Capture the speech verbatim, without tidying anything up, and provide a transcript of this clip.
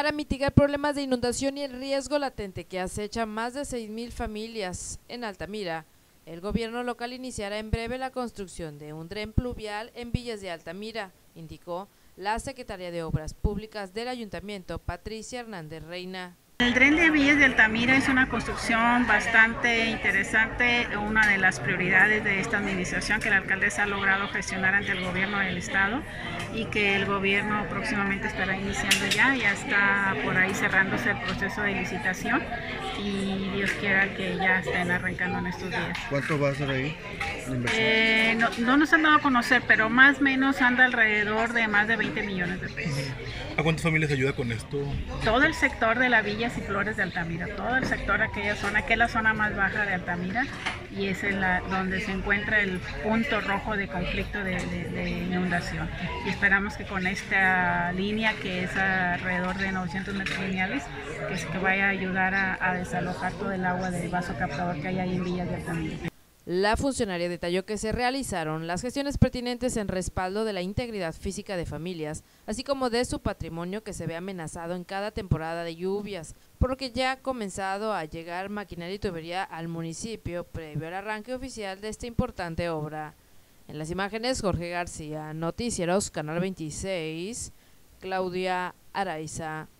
para mitigar problemas de inundación y el riesgo latente que acecha más de seis mil familias en Altamira. El gobierno local iniciará en breve la construcción de un dren pluvial en Villas de Altamira, indicó la secretaria de Obras Públicas del Ayuntamiento, Patricia Hernández Reina. El dren de Villas de Altamira es una construcción bastante interesante, una de las prioridades de esta administración que la alcaldesa ha logrado gestionar ante el gobierno del estado y que el gobierno próximamente estará iniciando ya, ya está por ahí cerrándose el proceso de licitación y Dios quiera que ya estén arrancando en estos días. ¿Cuánto va a ser ahí? Eh, no, no nos han dado a conocer, pero más o menos anda alrededor de más de veinte millones de pesos. ¿A cuántas familias ayuda con esto? Todo el sector de las Villas y Flores de Altamira, todo el sector, aquella zona, que es la zona más baja de Altamira y es en la, donde se encuentra el punto rojo de conflicto de, de, de inundación. Y esperamos que con esta línea, que es alrededor de novecientos metros lineales, que, que vaya a ayudar a, a desalojar todo el agua del vaso captador que hay ahí en Villas de Altamira. La funcionaria detalló que se realizaron las gestiones pertinentes en respaldo de la integridad física de familias, así como de su patrimonio que se ve amenazado en cada temporada de lluvias, por lo que ya ha comenzado a llegar maquinaria y tubería al municipio previo al arranque oficial de esta importante obra. En las imágenes, Jorge García, Noticieros, Canal veintiséis, Claudia Araiza.